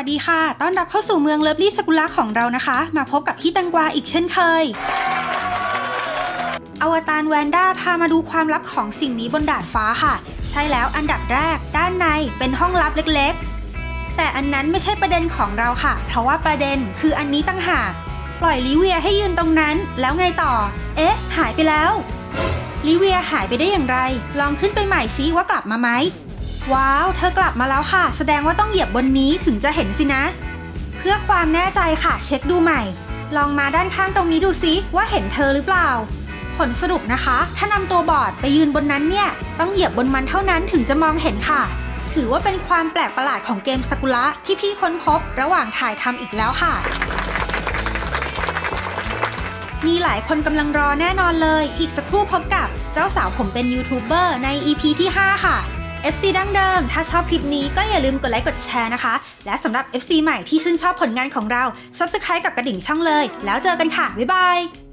สดีค่ะต้อนรับเข้าสู่เมืองเลิฟลี่ซากุระของเรานะคะมาพบกับพี่แตงกวาอีกเช่นเคยอวตารแวนด้าพามาดูความลับของสิ่งนี้บนดาดฟ้าค่ะใช่แล้วอันดับแรกด้านในเป็นห้องลับเล็กๆแต่อันนั้นไม่ใช่ประเด็นของเราค่ะเพราะว่าประเด็นคืออันนี้ตั้งหากปล่อยลิเวียให้ยืนตรงนั้นแล้วไงต่อหายไปแล้วลิเวียหายไปได้อย่างไรลองขึ้นไปใหม่ซิว่ากลับมาไหมว้าวเธอกลับมาแล้วค่ะแสดงว่าต้องเหยียบบนนี้ถึงจะเห็นสินะเพื่อความแน่ใจค่ะเช็คดูใหม่ลองมาด้านข้างตรงนี้ดูซิว่าเห็นเธอหรือเปล่าผลสรุปนะคะถ้านำตัวบอร์ดไปยืนบนนั้นเนี่ยต้องเหยียบบนมันเท่านั้นถึงจะมองเห็นค่ะถือว่าเป็นความแปลกประหลาดของเกมซากุระที่พี่ค้นพบระหว่างถ่ายทำอีกแล้วค่ะมีหลายคนกำลังรอแน่นอนเลยอีกสักครู่พบกับเจ้าสาวผมเป็นยูทูบเบอร์ใน EP ที่ 5 ค่ะ FC ดั้งเดิมถ้าชอบคลิปนี้ก็อย่าลืมกดไลค์กดแชร์นะคะและสำหรับ FC ใหม่ที่ชื่นชอบผลงานของเรา Subscribe กับกระดิ่งช่องเลยแล้วเจอกันค่ะบ๊ายบาย